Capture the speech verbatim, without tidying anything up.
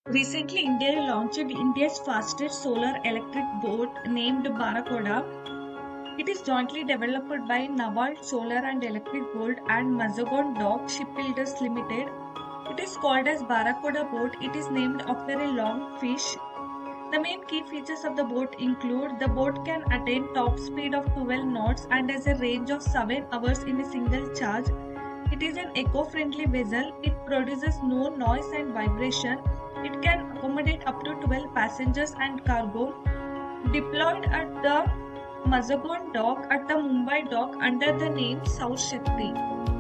Recently, India launched India's fastest solar electric boat named Barakoda. It is jointly developed by Naval Solar and Electric Board and Mazagon Dock Shipbuilders Limited. It is called as Barakoda boat. It is named after a long fish. The main key features of the boat include the boat can attain top speed of twelve knots and has a range of seven hours in a single charge. It is an eco-friendly vessel. It produces no noise and vibration. It can accommodate up to twelve passengers and cargo. Deployed at the Mazagon dock at the Mumbai dock under the name South Shakti.